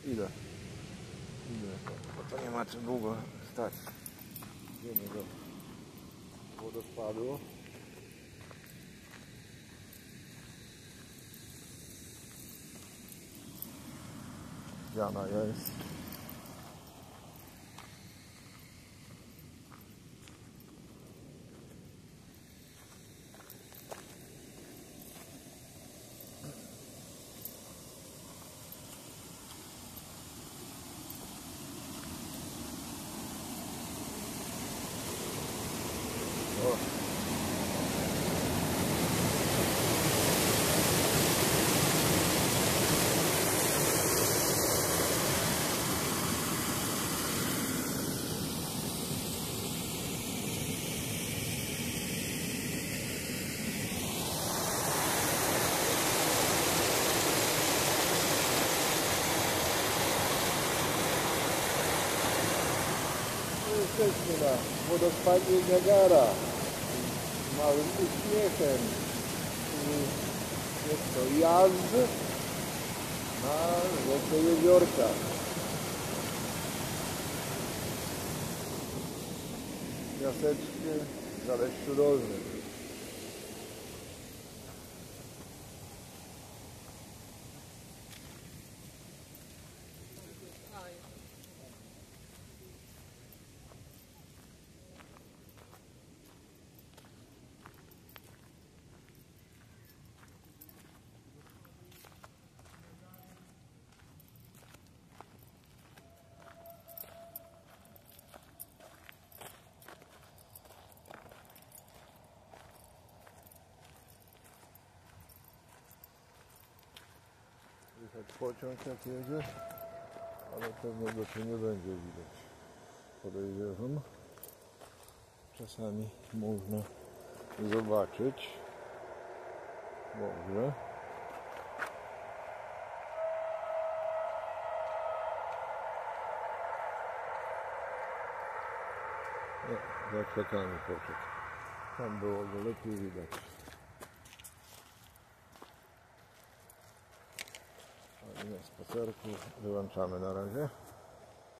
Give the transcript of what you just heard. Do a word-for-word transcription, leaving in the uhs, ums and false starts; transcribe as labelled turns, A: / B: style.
A: Ile? Ile? Bo to nie ma czym długo stać. Idziemy do wodospadu. Jana jest. O. Jesteśmy na wodospadzie Niagara z małym uśmiechem. Jest to jazd na rzece Jeziorka. Piaseczny, Zaleszczu Dolnym. Jechać pociąg jak jedzie, ale pewnie go tu nie będzie widać. Podejrzewam. Czasami można zobaczyć. Może. Nie, za kwiatami poszedł. Tam było go lepiej widać. Na spacerku wyłączamy na razie.